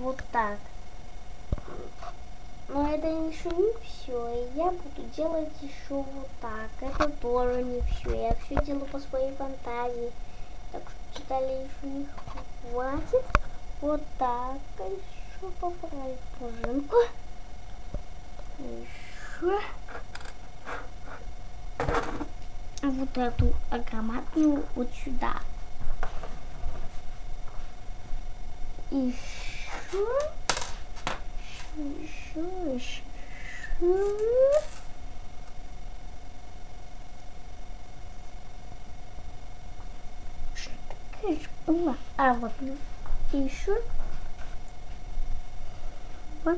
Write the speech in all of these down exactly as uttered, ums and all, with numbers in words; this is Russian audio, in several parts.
Вот так. Но это еще не все. Я буду делать еще вот так. Это тоже не все. Я все делаю по своей фантазии. Так что далее еще не хватит. Вот так. Еще поправить пружинку. Еще вот эту громадную вот сюда. Еще. Еще, еще. Что такая же была? А, вот. И еще. Вот.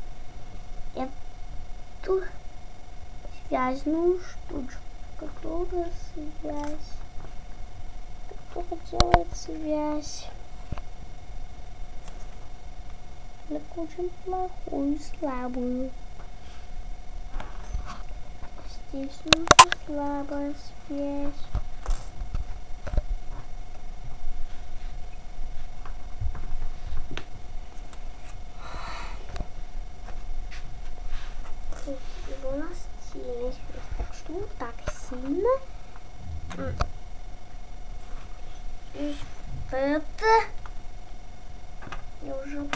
Эту связную штучку. Которая связь. Которая делает связь. Только очень плохую, слабую. Здесь нужна слабая связь. И у нас сильная связь. Так что вот так сильно. И это и уже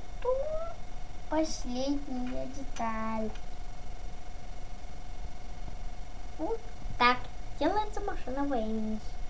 последняя деталь. Вот так делается машина времени.